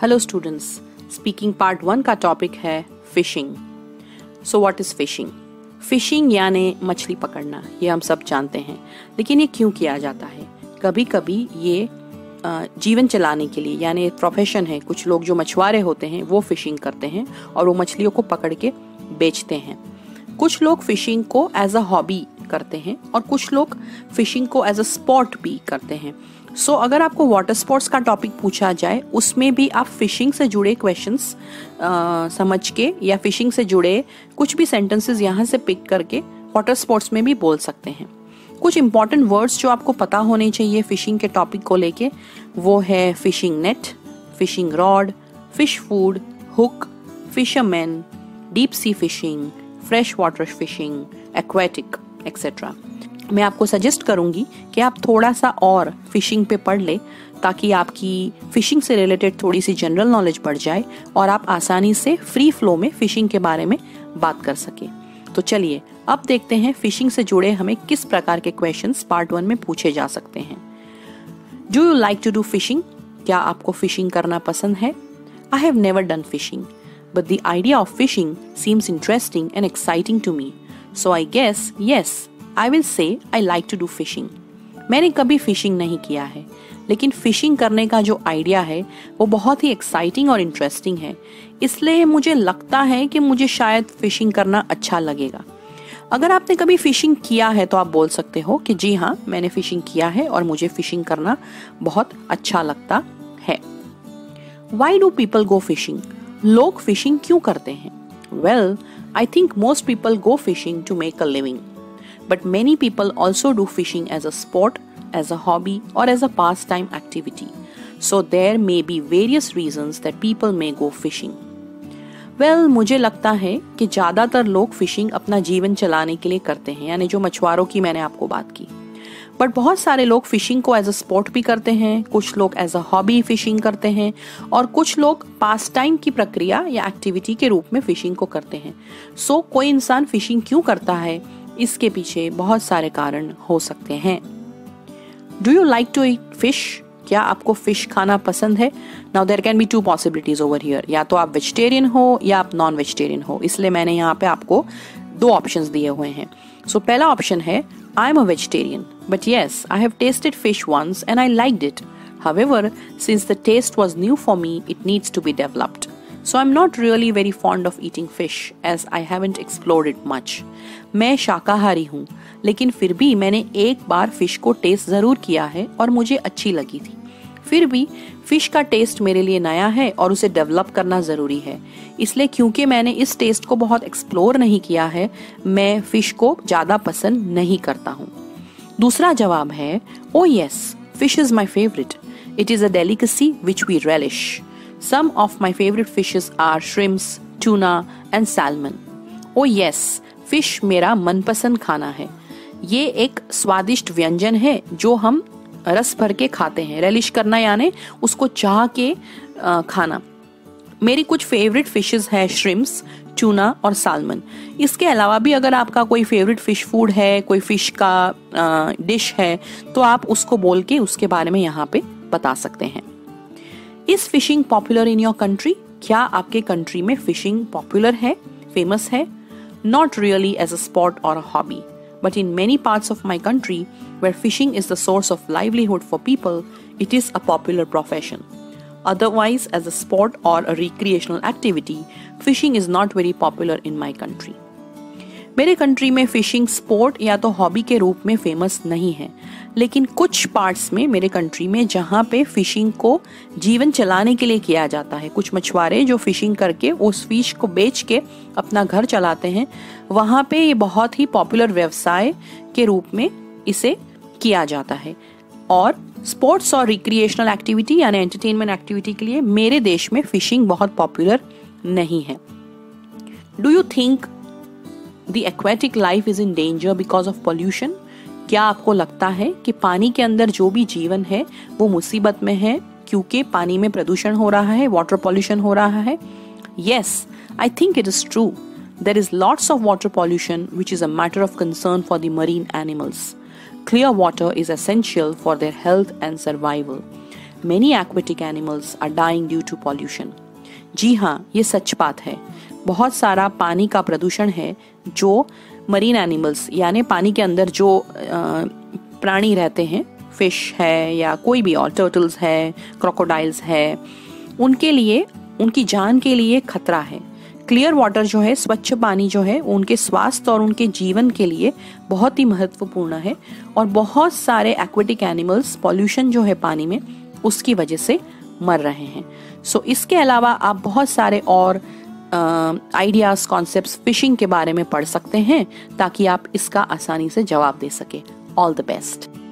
Hello students, speaking part 1 का topic है fishing. So what is fishing? Fishing यानी मछली पकड़ना, ये हम सब जानते हैं, लेकिन ये क्यों किया जाता है? कभी कभी ये जीवन चलाने के लिए यानी प्रोफेशन है। कुछ लोग जो मछुआरे होते हैं वो फिशिंग करते हैं और वो मछलियों को पकड़ के बेचते हैं। कुछ लोग फिशिंग को एज अ हॉबी करते हैं और कुछ लोग फिशिंग को एज अ स्पोर्ट भी करते हैं। सो अगर आपको वाटर स्पोर्ट्स का टॉपिक पूछा जाए, उसमें भी आप फिशिंग से जुड़े क्वेश्चंस समझ के या फिशिंग से जुड़े कुछ भी सेंटेंसेस यहाँ से पिक करके वाटर स्पोर्ट्स में भी बोल सकते हैं। कुछ इंपॉर्टेंट वर्ड्स जो आपको पता होने चाहिए फिशिंग के टॉपिक को लेके, वो है fishing net, fishing rod, fish food, hook, fisherman, deep sea fishing, fresh water fishing, aquatic etcetera. मैं आपको सजेस्ट करूंगी कि आप थोड़ा सा और फिशिंग पे पढ़ ले, ताकि आपकी फिशिंग से रिलेटेड थोड़ी सी जनरल नॉलेज बढ़ जाए और आप आसानी से फ्री फ्लो में फिशिंग के बारे में बात कर सके। तो चलिए अब देखते हैं फिशिंग से जुड़े हमें किस प्रकार के क्वेश्चंस पार्ट 1 में पूछे जा सकते हैं। Do you like to do fishing? क्या आपको फिशिंग करना पसंद है? I have never done fishing, but the idea of fishing seems interesting and exciting to me, so I guess yes I will say I like to do fishing. मैंने कभी fishing नहीं किया है, लेकिन फिशिंग करने का जो आइडिया है वो बहुत ही एक्साइटिंग और इंटरेस्टिंग है, इसलिए मुझे लगता है कि मुझे शायद फिशिंग करना अच्छा लगेगा। अगर आपने कभी फिशिंग किया है तो आप बोल सकते हो कि जी हाँ, मैंने फिशिंग किया है और मुझे फिशिंग करना बहुत अच्छा लगता है। Why do people go fishing? लोग फिशिंग क्यों करते हैं? Well, I think most people go fishing to make a living. But many people also do fishing as a sport, as a hobby, or as a pastime activity. So there may be various reasons that people may go fishing. Well, मुझे लगता है कि ज़्यादातर लोग fishing अपना जीवन चलाने के लिए करते हैं, यानी जो मछुआरों की मैंने आपको बात की। बट बहुत सारे लोग फिशिंग को एज अ स्पोर्ट भी करते हैं, कुछ लोग एज अ हॉबी फिशिंग करते हैं और कुछ लोग पास टाइम की प्रक्रिया या एक्टिविटी के रूप में फिशिंग को करते हैं। सो कोई इंसान फिशिंग क्यों करता है, इसके पीछे बहुत सारे कारण हो सकते हैं। Do you like to eat fish? क्या आपको फिश खाना पसंद है? Now there can be 2 possibilities over here, या तो आप वेजिटेरियन हो या आप नॉन वेजिटेरियन हो, इसलिए मैंने यहाँ पे आपको 2 ऑप्शंस दिए हुए हैं। सो पहला ऑप्शन है I am a vegetarian, but yes I have tasted fish once and I liked it. However, since the taste was new for me, it needs to be developed. So I'm not really very fond of eating fish as I haven't explored it much. मैं शाकाहारी हूँ, लेकिन फिर भी मैंने एक बार fish को test जरूर किया है और मुझे अच्छी लगी थी। फिर भी फिश का टेस्ट मेरे लिए नया है और उसे डेवलप करना जरूरी है, इसलिए क्योंकि मैंने इस टेस्ट को बहुत एक्सप्लोर नहीं किया है, मैं फिश को ज्यादा पसंद नहीं करता हूँ। दूसरा जवाब है oh yes, fish is my favourite. It is a delicacy which we relish. Some of my favorite fishes are shrimps, tuna and salmon. Oh yes, fish मेरा मनपसंद खाना है। ये एक स्वादिष्ट व्यंजन है जो हम रस भर के खाते हैं। रेलिश करना यानी उसको चाह के खाना। मेरी कुछ फेवरेट फिशेस है श्रिम्प्स, टूना और सालमन। इसके अलावा भी अगर आपका कोई फेवरेट फिश फूड है, कोई फिश का डिश है, तो आप उसको बोल के उसके बारे में यहाँ पे बता सकते हैं। Is fishing popular in your country? क्या आपके कंट्री में फिशिंग पॉपुलर है, फेमस है? Not really as a sport or a hobby, but in many parts of my country where fishing is the source of livelihood for people, it is a popular profession. Otherwise, as a sport or a recreational activity, fishing is not very popular in my country. मेरे country में fishing sport या तो hobby के रूप में famous नहीं है, लेकिन कुछ पार्ट्स में मेरे कंट्री में जहाँ पे फिशिंग को जीवन चलाने के लिए किया जाता है, कुछ मछुआरे जो फिशिंग करके उस फिश को बेच के अपना घर चलाते हैं, वहाँ पे ये बहुत ही पॉपुलर व्यवसाय के रूप में इसे किया जाता है। और स्पोर्ट्स और रिक्रिएशनल एक्टिविटी यानी एंटरटेनमेंट एक्टिविटी के लिए मेरे देश में फिशिंग बहुत पॉपुलर नहीं है। Do you think the aquatic life is in danger because of pollution? क्या आपको लगता है कि पानी के अंदर जो भी जीवन है वो मुसीबत में है क्योंकि पानी में प्रदूषण हो रहा है, वाटर पॉल्यूशन हो रहा है? Yes, I think it is true. There is lots of water pollution which is a matter of concern for the marine animals. Clear water is essential for their health and survival. Many aquatic animals are dying due to pollution. जी हाँ, ये सच बात है। बहुत सारा पानी का प्रदूषण है जो मरीन एनिमल्स यानी पानी के अंदर जो प्राणी रहते हैं, फिश है या कोई भी और टर्टल्स है, क्रोकोडाइल्स है, उनके लिए, उनकी जान के लिए खतरा है। क्लियर वाटर जो है, स्वच्छ पानी जो है, उनके स्वास्थ्य और उनके जीवन के लिए बहुत ही महत्वपूर्ण है और बहुत सारे एक्वेटिक एनिमल्स पॉल्यूशन जो है पानी में उसकी वजह से मर रहे हैं। सो इसके अलावा आप बहुत सारे और आइडियाज, कॉन्सेप्ट्स फिशिंग के बारे में पढ़ सकते हैं ताकि आप इसका आसानी से जवाब दे सके। All the best.